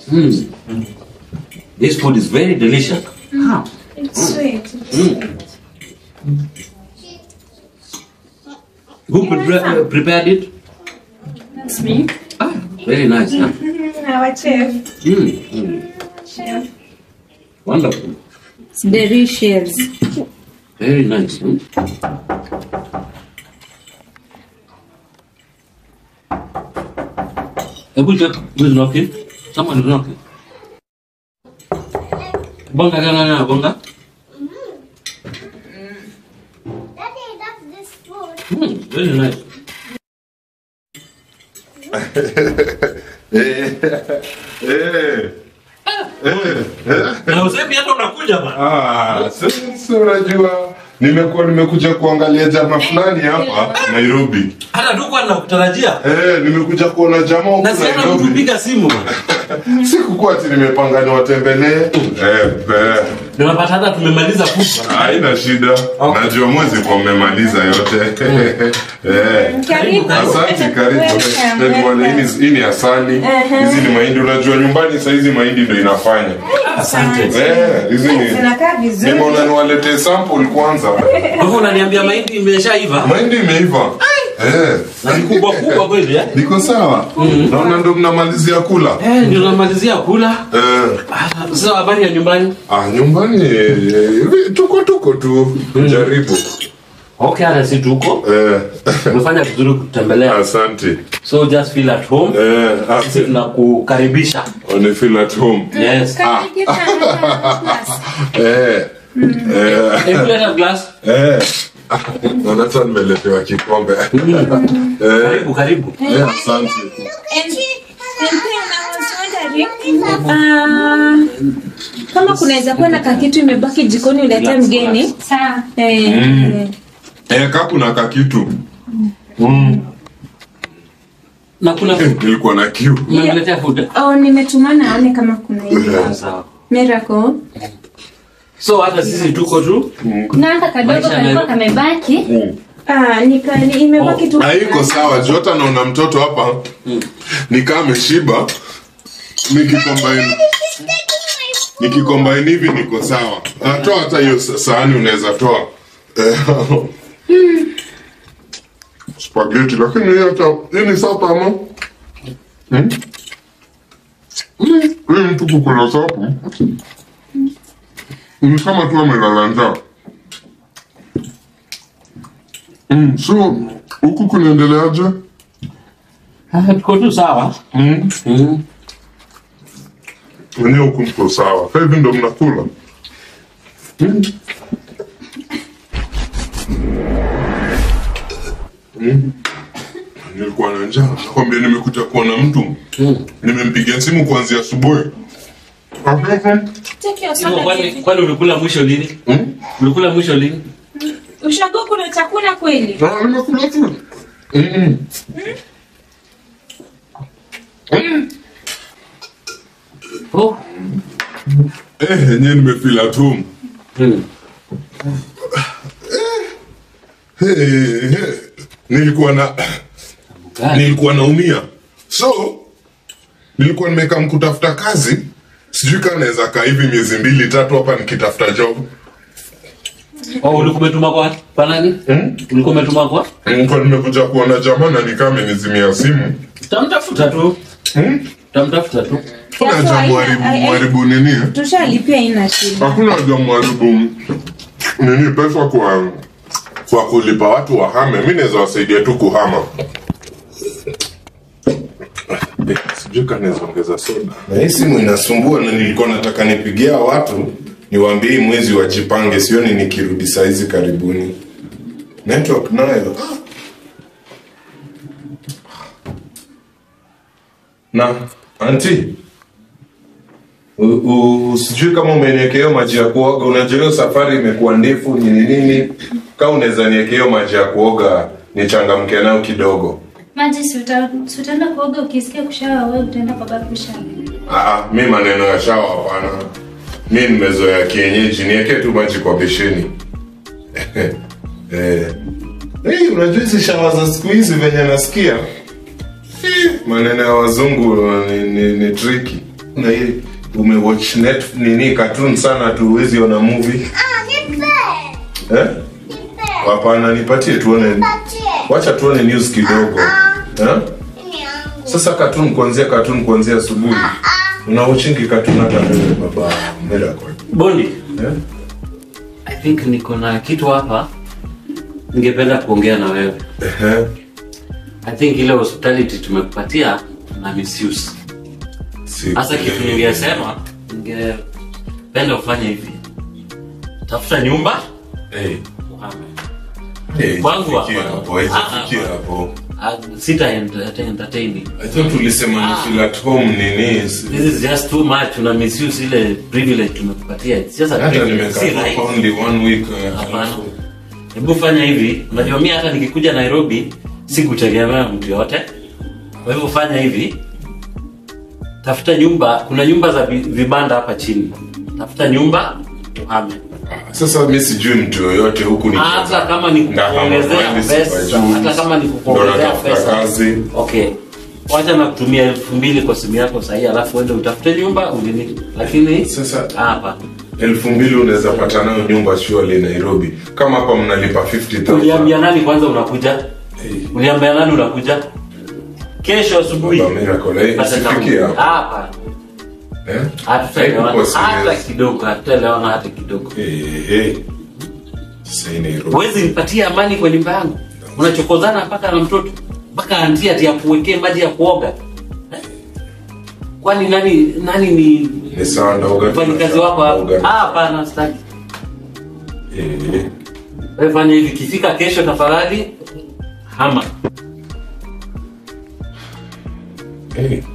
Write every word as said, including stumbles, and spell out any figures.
Mm. This food is very delicious. Mm. Ah. It's mm. sweet. It's mm. sweet. Who pre prepared it? That's me. Ah, very nice. Huh? Our chef. Mm. Mm. Chef. Wonderful. It's delicious. Very nice. Hmm? Who's knocking? Someone is knocking. Bonga, no, no, no, bonga. Daddy, that's this food. Mm, very nice. Na usemi hata unakuja bana. Ah, sasa unajua nimekuwa nimekuja kuangalia jamaa fulani hapa Nairobi. Hata tu kwa nakutarajia. Eh, nimekuja kuona jamaa huko Nairobi. Na sasa unapiga simu bana. Sikukuwa ati nimepanga niwatembelee. Eh, eh. Nimepata hata tumemaliza kufa. Haina shida. Okay. Najua mwezi kwa mmemaliza yote. Eh. Karibu. Asante, karibu. Ndio wale hii ni asali. Hizi ni mahindi, unajua nyumbani saa hizi mahindi ndio inafanya. Asante. Eh, hizi ni zinakaa vizuri. Nimeona niwalete sample kwanza. Wewe unaniambia mahindi imeshaiva? Mahindi imeiva. Eh, na ni kubwa kubwa kweli eh? Niko sawa. Mm. Naona ndio mnamalizia kula. Eh, ndio tunamalizia kula. Eh. Sasa habari ya nyumbani? Ah, nyumbani eh, tuko tuko tu. Mm. Jaribu. Okay, hata si tuko. Eh. Umefanya vizuri kutembelea. Asante. So just feel at home. Eh, sisi tunakukaribisha. On feel at home. Yes. Ah. Eh. Eh. Hebu leta glass. Eh. Naona tu nimeletewa kikombe. Eh. Karibu, karibu. Eh, asante. Uh, kama kunaweza kuwa na kakitu imebaki jikoni ulete mgeni. Sawa. Eh. Mm. Eh, kapu na kakitu. Mm. Na kuna nilikuwa na kiu. Nimeletea food. Oh, nimetumana aone kama kuna hiyo. Sawa. Miracle. So hata sisi tuko tu. Na hata kadogo kalikuwa kamebaki. Ah, nika ni imebaki tu. Haiko sawa, Jota naona mtoto hapa. Mm. Nikaa ameshiba. Nikicombine. Nikicombine hivi niko sawa. Atoa hata hiyo sahani unaweza toa. Mm. Spaghetti lakini hiyo hata hii ni sapa ama? Hmm? Mm. Hii mtu kukula sapa. Ni kama tu amelala njaa. Mm, so huku kunaendeleaje? Ah, tuko tu sawa. Mm. Mm. Wenyewe huku mko sawa. Kwa hivyo ndo mnakula. Mm. Mm. Nilikuwa na njaa. Nakwambia nimekuja kuona mtu. Mm. Nimempigia simu kuanzia asubuhi. Kwani kwani ulikula mwisho lini? Mm? Ulikula mwisho lini? Ushago kuna chakula kweli? Ah, nimekula tu. Mm. Mm. Oh. Eh, yenyewe nimefeel at home. Mm. Eh, hey, nilikuwa na nilikuwa naumia. So nilikuwa nimekaa mkutafuta kazi. Sijui kama naweza kaa hivi miezi mbili tatu hapa nikitafuta job. Oh, ulikuwa umetuma kwa kwa nani? Hmm? Ulikuwa umetuma kwa? Nilikuwa nimekuja kuona jamaa na nikaa amenizimia simu. Tamtafuta tu. Hmm? Tamtafuta tu. Kuna jamu haribu nini? Tushalipia ina shida. Hakuna jamu haribu nini pesa kwa kwa kulipa watu wahame. Mimi naweza wasaidia tu kuhama. Eh, sijui kama naweza ongeza soda. Na hii simu inasumbua na nilikuwa nataka nipigia watu niwaambie mwezi wajipange, sioni nikirudi saa hizi karibuni. Network nayo. Na auntie, sijui kama umeniwekea maji ya kuoga. Unajua safari imekuwa ndefu nini nini. Kama unaweza niwekea maji ya kuoga nichangamke nao kidogo. Maji si utaenda kuoga ukisikia kushawa wewe utaenda kwa babu kushawa. Ah, mimi maneno ya shawa hapana. Mimi nimezoea kienyeji, niweke tu maji kwa besheni. Eh. Hey, unajua hizi shawa za siku hizi venye nasikia? Eh, maneno ya wazungu ni, ni, ni tricky. Na hii umewatch net nini cartoon sana tu huwezi ona movie? Ah, nipe. Eh? Nipe. Hapana, nipatie tuone. Nipatie. Wacha tuone news kidogo. Eh? Ni yangu. Sasa cartoon kuanzia cartoon kuanzia asubuhi. Unawatchingi cartoon hata wewe baba Miracle. Bondi. Eh? I think niko na kitu hapa. Ningependa kuongea na wewe. Eh. I think ile hospitality tumekupatia na misuse. Hasa kitu ningesema, ningependa ufanye hivi. Tafuta nyumba. Eh. Uhame. Eh, Kwangu fikia hapo, fikia hapo. Sita entertain. I thought tulisema ni feel at home nini. This is just too much. Una misuse ile privilege tumekupatia. It's just a Hata privilege. Si nimekaa right. only one week. Hapana. Hebu fanya hivi. Unajua mimi hata nikikuja Nairobi sikutegemea mtu yote. Kwa hivyo fanya hivi. Tafuta nyumba, kuna nyumba za vibanda hapa chini. Tafuta nyumba, uhame. Sasa mimi sijui mtu yoyote huku ni. Hata kama ni kukuongezea pesa, hata kama ni kukuongezea pesa. Okay. Wacha na kutumia elfu mbili kwa simu yako sahihi, alafu uende utafute nyumba unini. Lakini sasa hapa elfu mbili unaweza pata nayo nyumba shule Nairobi. Kama hapa mnalipa fifty thousand. Uliambia nani kwanza unakuja? Hey. Uliambia nani unakuja? Kesho asubuhi. Sifikia hapa. Eh? Hatutaelewana hata kidogo, hatutaelewana hata kidogo. Eh eh. Sasa Nairobi. Huwezi nipatia amani kwa nyumba yangu. Unachokozana mpaka na mtoto. Mpaka anti ati akuwekee maji ya kuoga. Eh? Kwani nani nani ni ni sawa ndoga. Mfanyikazi wako hapa? Hapana, sitaki. Eh. Wewe fanya hivi, kifika kesho tafadhali hama. Eh.